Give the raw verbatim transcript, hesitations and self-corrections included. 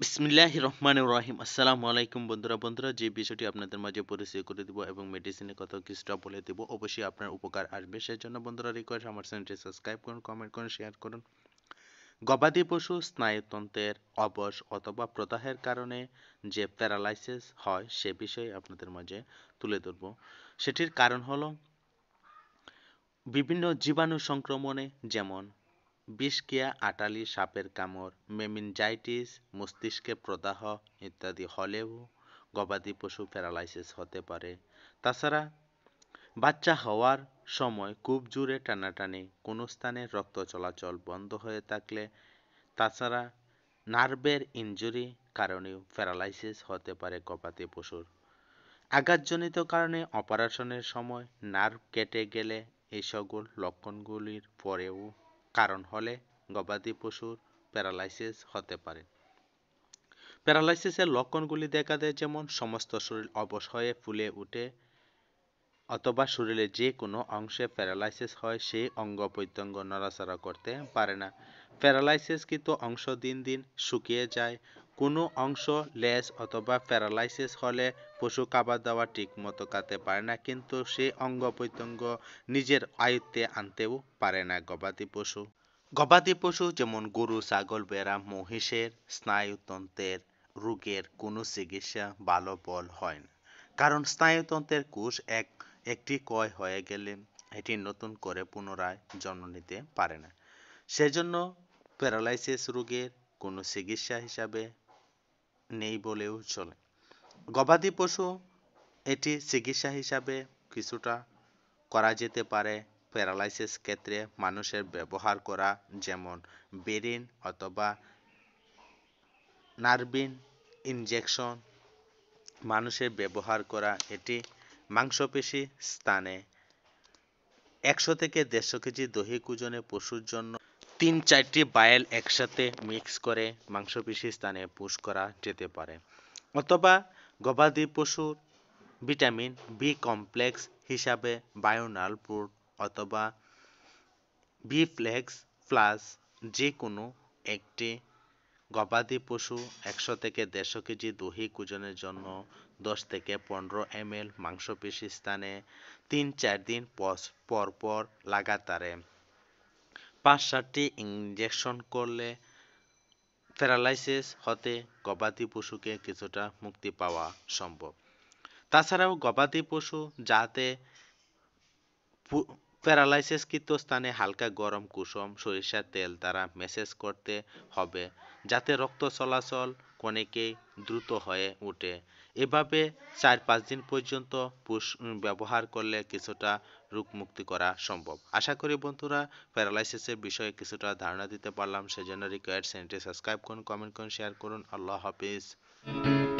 বিসমিল্লাহির রহমানির রহিম। আসসালামু আলাইকুম বন্ধুরা বন্ধুরা যে বিষয়টি আপনাদের মাঝে পরিচয় করে দিব এবং মেডিসিনের কথা কিছুটা বলে দিব, অবশ্যই আপনার উপকার আসবে। সেজন্য বন্ধুরা রিকোয়েস্ট, আমার চ্যানেলটি সাবস্ক্রাইব করুন, কমেন্ট করুন, শেয়ার করুন। গবাদি পশু স্নায়ুতন্ত্রের অবশ অথবা প্রদাহের কারণে যে প্যারালাইসিস হয় সে বিষয়ে আপনাদের মাঝে তুলে ধরব। সেটির কারণ হলো বিভিন্ন জীবাণু সংক্রমণে, যেমন বিষক্রিয়া, আটালি, সাপের কামড়, মেনিনজাইটিস, মস্তিষ্কে প্রদাহ ইত্যাদি হলেও গবাদি পশু প্যারালাইসিস হতে পারে। তাছাড়া বাচ্চা হওয়ার সময় খুব জোরে টানাটানি, কোনো স্থানে রক্ত চলাচল বন্ধ হয়ে থাকলে, তাছাড়া নার্ভের ইনজুরি কারণেও প্যারালাইসিস হতে পারে গবাদি পশুর। আঘাতজনিত কারণে অপারেশনের সময় নার্ভ কেটে গেলে এই সকল লক্ষণগুলির পরেও কারণ হলে গবাদি পশুর প্যারালাইসিস হতে পারে। প্যারালাইসিসের লক্ষণগুলি দেখা দেয় যেমন সমস্ত শরীর অবশ হয়ে ফুলে ওঠে, অথবা শরীরের যে কোনো অংশে প্যারালাইসিস হয় সেই অঙ্গ প্রত্যঙ্গ নড়াচড়া করতে পারে না। প্যারালাইসিসকৃত অংশ দিন দিন শুকিয়ে যায়। কোনো অংশ লেজ অথবা প্যারালাইসিস হলে পশু খাবার দাবার ঠিক মতো খেতে পারে না, কিন্তু সেই অঙ্গ প্রত্যঙ্গ নিজের আয়ত্তে আনতেও পারে না গবাদি পশু। গবাদি পশু যেমন গরু, ছাগল, ভেড়া, মহিষের স্নায়ুতন্ত্রের রোগের কোনো চিকিৎসা ভালো ফল হয় না, কারণ স্নায়ুতন্ত্রের কোষ এক একটি ক্ষয় হয়ে গেলে এটি নতুন করে পুনরায় জন্ম নিতে পারে না। সেজন্য প্যারালাইসিস রোগের কোনো চিকিৎসা হিসাবে নেই বলেও চলে। গবাদি পশু এটি চিকিৎসা হিসাবে কিছুটা করা যেতে পারে। প্যারালাইসিস ক্ষেত্রে মানুষের ব্যবহার করা, যেমন বেরিন অথবা নার্ভিন ইনজেকশন মানুষের ব্যবহার করা, এটি মাংসপেশি স্থানে একশো থেকে দেড়শো কেজি দৈহিক ওজনে পশুর জন্য তিন চারটি বায়েল একসাথে মিক্স করে মাংসপেশি স্থানে পুশ করা যেতে পারে। অথবা গবাদি পশুর ভিটামিন বি কমপ্লেক্স হিসাবে বায়োনাল ফুড অথবা বি ফ্লেক্স প্লাস যে কোনো একটি গবাদি পশু একশো থেকে দেড়শো কেজি দৈহিক ওজনের জন্য দশ থেকে পনেরো এম এল মাংসপেশি স্থানে তিন চার দিন পর পর লাগাতারে পাঁচ সাতটি ইনজেকশন করলে প্যারালাইসিস হতে গবাদি পশুকে কিছুটা মুক্তি পাওয়া সম্ভব। তাছাড়াও গবাদি পশু যাতে প্যারালাইসিসকৃত স্থানে হালকা গরম কুসুম সরিষার তেল দ্বারা ম্যাসেজ করতে হবে, যাতে রক্ত চলাচল কণিকে দ্রুত হয়ে ওঠে। এভাবে চার পাঁচ দিন পর্যন্ত পুষ ব্যবহার করলে কিছুটা রোগ মুক্তি করা সম্ভব। আশা করি বন্ধুরা প্যারালাইসিসের বিষয়ে কিছুটা ধারণা দিতে পারলাম। সেজন্য রিকোয়েস্ট, চ্যানেলটি সাবস্ক্রাইব করুন, কমেন্ট করুন, শেয়ার করুন। আল্লাহ হাফিজ।